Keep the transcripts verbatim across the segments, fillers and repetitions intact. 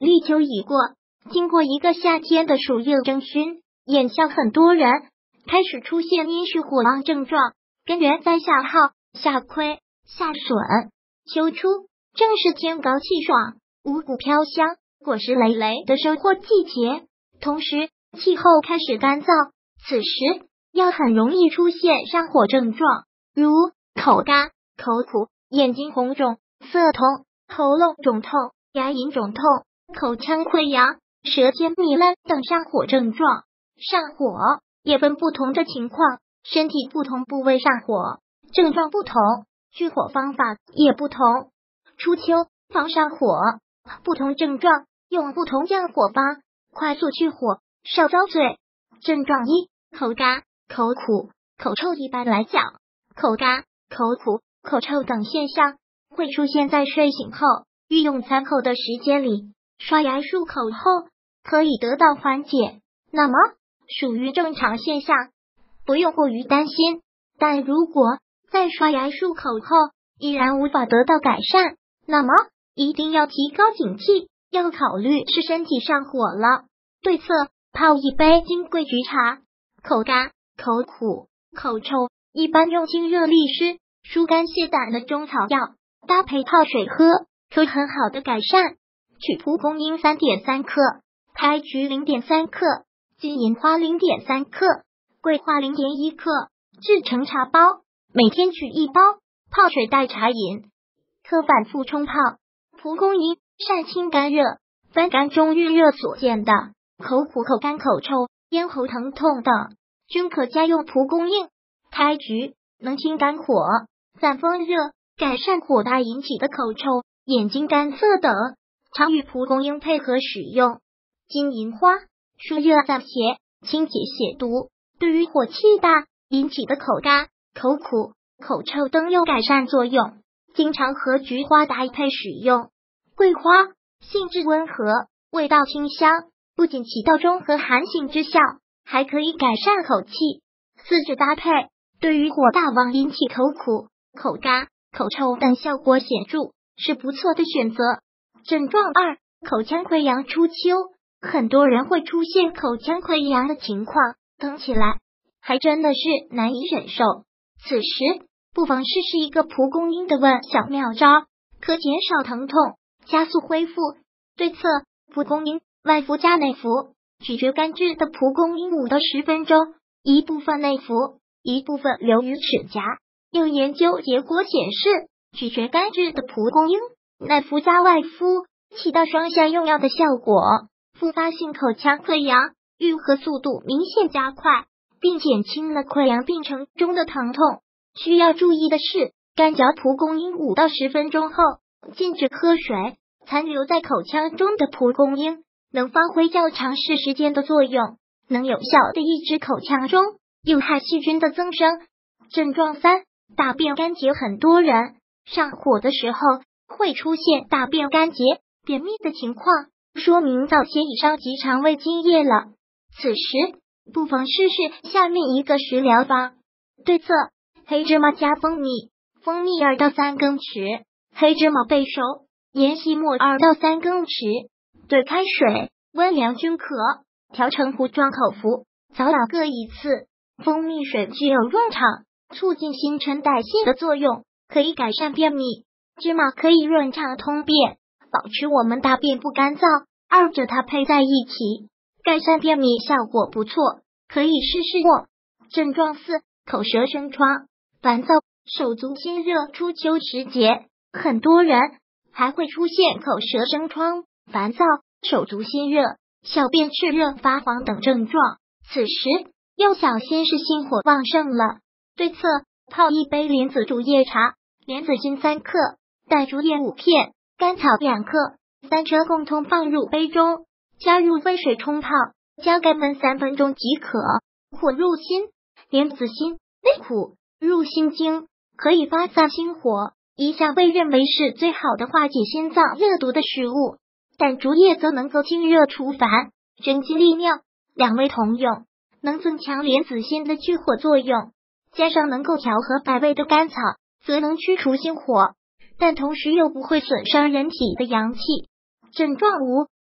立秋已过，经过一个夏天的暑热蒸熏，眼下很多人开始出现阴虚火旺症状，根源在夏耗、夏亏、夏损。秋初正是天高气爽、五谷飘香、果实累累的收获季节，同时气候开始干燥，此时药很容易出现上火症状，如口干、口苦、眼睛红肿、色痛、喉咙肿痛、牙龈肿痛、口腔溃疡、舌尖糜烂等上火症状。上火也分不同的情况，身体不同部位上火，症状不同，去火方法也不同。初秋防上火，不同症状用不同降火方，快速去火，少遭罪。症状一：口干、口苦、口臭。一般来讲，口干、口苦、口臭等现象会出现在睡醒后、欲用餐后的时间里，刷牙漱口后可以得到缓解，那么属于正常现象，不用过于担心。但如果在刷牙漱口后依然无法得到改善，那么一定要提高警惕，要考虑是身体上火了。对策：泡一杯金桂菊茶。口干、口苦、口臭，一般用清热利湿、疏肝泻胆的中草药，搭配泡水喝，可很好的改善。取蒲公英 三点三 克，开菊 零点三 克，金银花 零点三 克，桂花 零点一 克，制成茶包，每天取一包，泡水代茶饮，可反复冲泡。蒲公英善清肝热，凡肝中郁热所见的口苦、口干、口臭、咽喉疼痛等，均可加用蒲公英。开菊能清肝火、散风热，改善火大引起的口臭、眼睛干涩等，常与蒲公英配合使用。金银花疏热散邪，清解血毒，对于火气大引起的口干、口苦、口臭等有改善作用，经常和菊花搭配使用。桂花性质温和，味道清香，不仅起到中和寒性之效，还可以改善口气。四者搭配，对于火大旺引起口苦、口干、口臭等效果显著，是不错的选择。症状二：口腔溃疡。初秋，很多人会出现口腔溃疡的情况，疼起来还真的是难以忍受。此时不妨试试一个蒲公英的问小妙招，可减少疼痛，加速恢复。对策：蒲公英外服加内服，咀嚼干制的蒲公英五到十分钟，一部分内服，一部分留于齿颊。有研究结果显示，咀嚼干制的蒲公英内服加外敷，起到双向用药的效果，复发性口腔溃疡愈合速度明显加快，并减轻了溃疡病程中的疼痛。需要注意的是，干嚼蒲公英五到十分钟后，禁止喝水，残留在口腔中的蒲公英能发挥较长时间的作用，能有效的抑制口腔中有害细菌的增生。症状三：大便干结。很多人上火的时候会出现大便干结、便秘的情况，说明早些以上及肠胃津液了。此时不妨试试下面一个食疗方。对策：黑芝麻加蜂蜜，蜂蜜二到三羹匙，黑芝麻焙熟，研细末二到三羹匙，兑开水，温凉均可，调成糊状口服，早晚各一次。蜂蜜水具有润肠、促进新陈代谢的作用，可以改善便秘。芝麻可以润肠通便，保持我们大便不干燥，二者搭配在一起，改善便秘效果不错，可以试试过。症状四：口舌生疮。烦躁、手足心热。初秋时节，很多人还会出现口舌生疮、烦躁、手足心热、小便炽热、发黄等症状，此时要小心是心火旺盛了。对策：泡一杯莲子竹叶茶，莲子心三克，淡竹叶五片，甘草两克，三者共同放入杯中，加入沸水冲泡，加盖焖三分钟即可。苦入心。莲子心内苦，入心经，可以发散心火，一向被认为是最好的化解心脏热毒的食物。但竹叶则能够清热除烦、真气利尿，两味同用，能增强莲子心的去火作用，加上能够调和百味的甘草，则能驱除心火，但同时又不会损伤人体的阳气。症状五：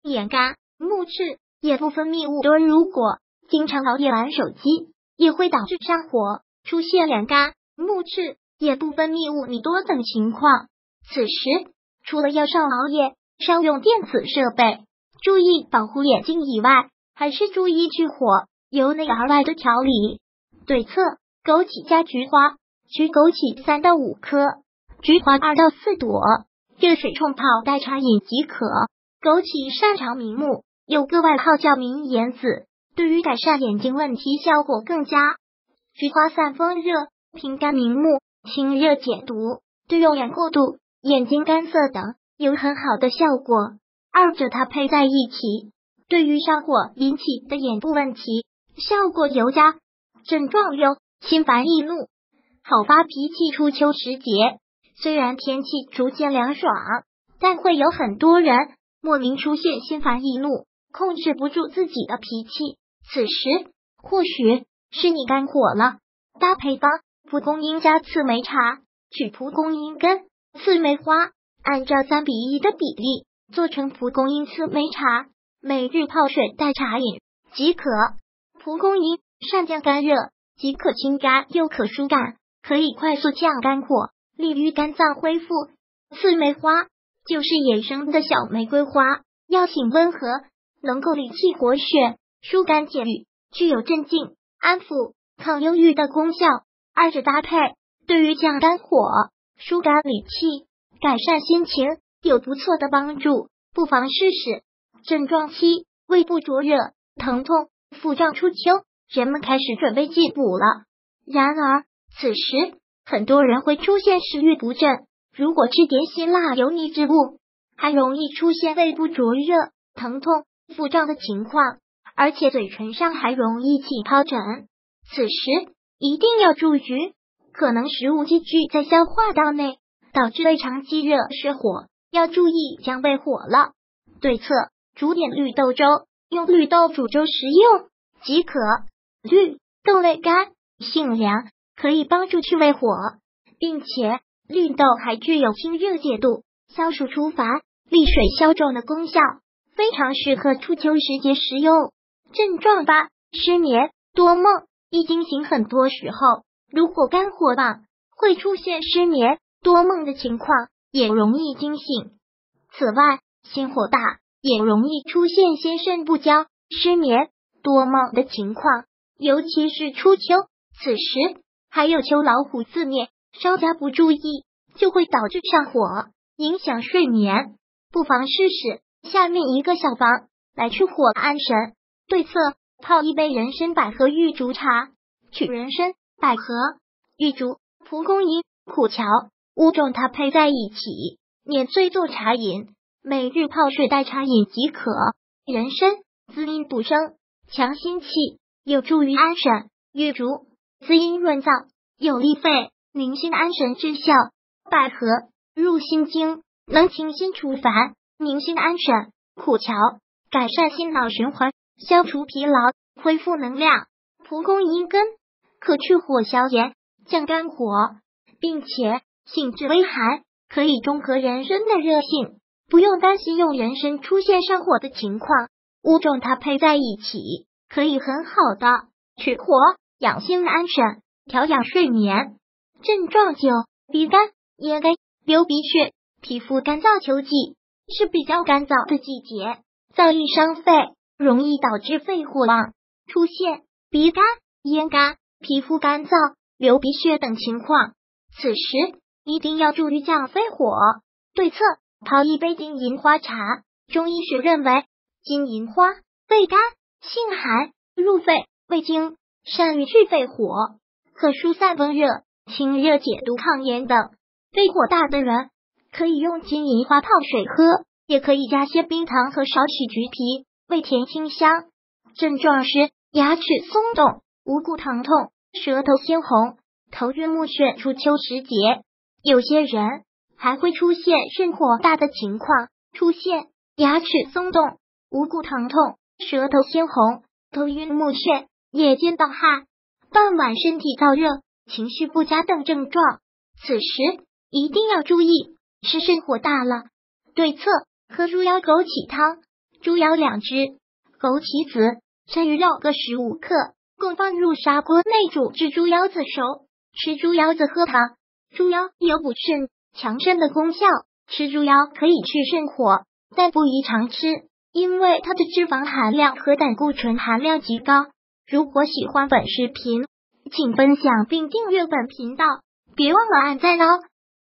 眼干、目赤，也不分泌物多。如果经常熬夜玩手机，也会导致上火，出现眼干、目赤、也不分泌物多等情况。此时除了要少熬夜、少用电子设备，注意保护眼睛以外，还是注意去火，由内而外的调理。对策：枸杞加菊花，取枸杞三到五颗，菊花二到四朵，热水冲泡代茶饮即可。枸杞擅长明目，有个外号叫明眼子，对于改善眼睛问题效果更佳。菊花散风热，平肝明目，清热解毒，对用眼过度、眼睛干涩等有很好的效果。二者搭配在一起，对于上火引起的眼部问题效果尤佳。症状有心烦易怒、好发脾气。初秋时节，虽然天气逐渐凉爽，但会有很多人莫名出现心烦易怒，控制不住自己的脾气。此时或许是你肝火了。搭配方：蒲公英加刺梅茶，取蒲公英根、刺梅花，按照三比一的比例做成蒲公英刺梅茶，每日泡水代茶饮即可。蒲公英善降肝热，即可清肝又可疏肝，可以快速降肝火，利于肝脏恢复。刺梅花就是野生的小玫瑰花，药性温和，能够理气活血、疏肝解郁，具有镇静、安抚、抗忧郁的功效。二者搭配，对于降肝火、疏肝理气、改善心情有不错的帮助，不妨试试。症状期：胃部灼热、疼痛、腹胀。初秋，人们开始准备进补了。然而，此时很多人会出现食欲不振，如果吃点辛辣油腻之物，还容易出现胃部灼热、疼痛、腹胀的情况，而且嘴唇上还容易起疱疹。此时一定要注意，可能食物积聚在消化道内，导致胃肠积热失火，要注意将胃火了。对策：煮点绿豆粥，用绿豆煮粥食用即可。绿豆味甘性凉，可以帮助去胃火，并且绿豆还具有清热解毒、消暑除烦、利水消肿的功效，非常适合初秋时节食用。症状八：失眠、多梦。易惊醒很多时候，如果肝火旺，会出现失眠、多梦的情况，也容易惊醒。此外，心火大也容易出现心肾不交、失眠、多梦的情况，尤其是初秋。此时还有秋老虎肆虐，稍加不注意就会导致上火，影响睡眠，不妨试试下面一个小方来去火安神。对策：泡一杯人参百合玉竹茶，取人参、百合、玉竹、蒲公英、苦荞五种搭配在一起，碾碎做茶饮，每日泡水代茶饮即可。人参滋阴补生，强心气，有助于安神；玉竹滋阴润燥，有利肺、宁心安神之效；百合入心经，能清心除烦、宁心安神；苦荞改善心脑循环，消除疲劳，恢复能量；蒲公英根可去火消炎，降肝火，并且性质微寒，可以中和人参的热性，不用担心用人参出现上火的情况。五种搭配在一起，可以很好的去火、养心安神，调养睡眠。症状九：鼻干、咽干、流鼻血。皮肤干燥，秋季是比较干燥的季节，燥易伤肺，容易导致肺火旺，出现鼻干、咽干、皮肤干燥、流鼻血等情况。此时一定要注意降肺火。对策：泡一杯金银花茶。中医学认为，金银花味甘、性寒，入肺、胃经，善于去肺火，可疏散风热、清热解毒、抗炎等。肺火大的人可以用金银花泡水喝，也可以加些冰糖和少许橘皮，味甜清香。症状是牙齿松动、无故疼痛、舌头鲜红、头晕目眩。初秋时节，有些人还会出现肾火大的情况，出现牙齿松动、无故疼痛、舌头鲜红、头晕目眩、夜间盗汗、傍晚身体燥热、情绪不佳等症状。此时一定要注意是肾火大了。对策：喝猪腰枸杞汤， 猪腰两只，枸杞子、山芋肉各十五克，共放入砂锅内煮至猪腰子熟。吃猪腰子喝汤，猪腰有补肾、强肾的功效，吃猪腰可以去肾火，但不宜常吃，因为它的脂肪含量和胆固醇含量极高。如果喜欢本视频，请分享并订阅本频道，别忘了按赞哦。